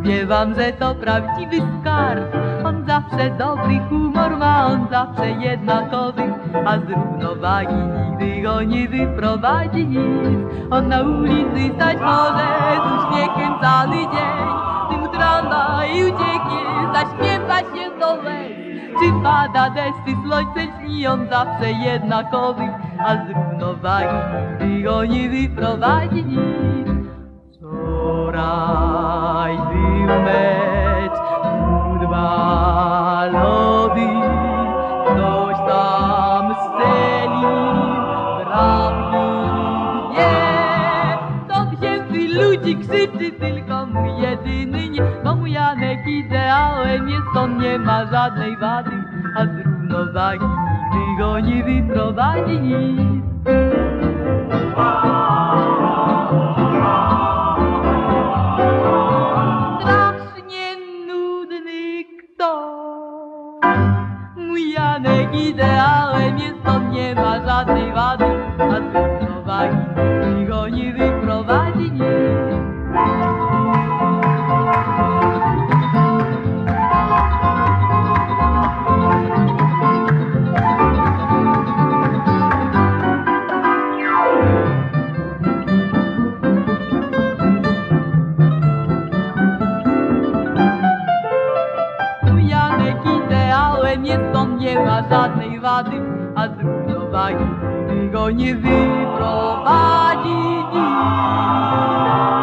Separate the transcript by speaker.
Speaker 1: Mówię wam, że to prawdziwy skarb. On zawsze dobry humor ma, on zawsze jednakowy, a z równowagi nigdy go nie wyprowadzi nic. On na ulicy stać może z uśmiechem cały dzień, tym tramwaj ucieknie, zaśpiewa się do łez. Czy pada deszcz, czy słońce śni, on zawsze jednakowy, a z równowagi nigdy go nie wyprowadzi nic. Wczoraj był mecz futbalowy, ktoś tam strzelił bramki. Nie, 100 000 ludzi krzyczy, tylko mój jedyny nie. Bo mój Janek ideałem jest, on nie ma żadnej wady, a z równowagi nigdy go nie wyprowadzi nic. Mój Janek ideałem jest, on nie ma żadnej wady, a z równowagi nigdy go nie wyprowadzi nic. Mój Janek ideałem jest, on nie ma żadnej wady, a z równowagi nigdy go nie wyprowadzi nic.